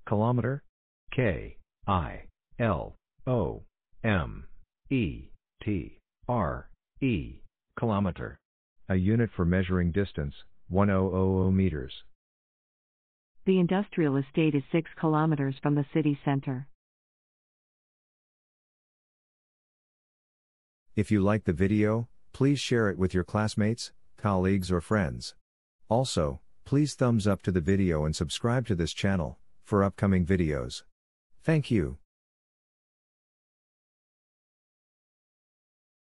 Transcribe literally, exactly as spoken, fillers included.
Kilometre? K I L O M E T R E. Kilometre. A unit for measuring distance, one thousand meters. The industrial estate is six kilometers from the city center. If you like the video, please share it with your classmates, colleagues or friends. Also, please thumbs up to the video and subscribe to this channel for upcoming videos. Thank you.